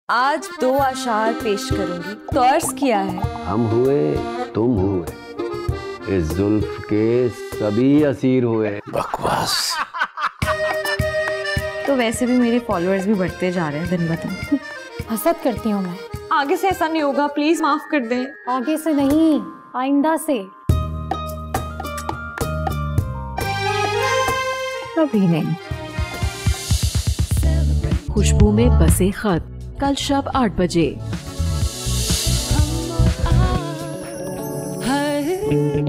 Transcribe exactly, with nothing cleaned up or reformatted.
आज दो अशार पेश करूंगी। तो अर्ज किया है, हम हुए तुम हुए, इस जुल्फ के सभी असीर हुए। बकवास। तो वैसे भी मेरे फॉलोअर्स भी बढ़ते जा रहे हैं दिन ब दिन। हसद करती हूँ मैं। आगे से ऐसा नहीं होगा, प्लीज माफ कर दें। आगे से नहीं, आइंदा से। कभी नहीं। खुशबू में बसे खत, कल शब आठ बजे।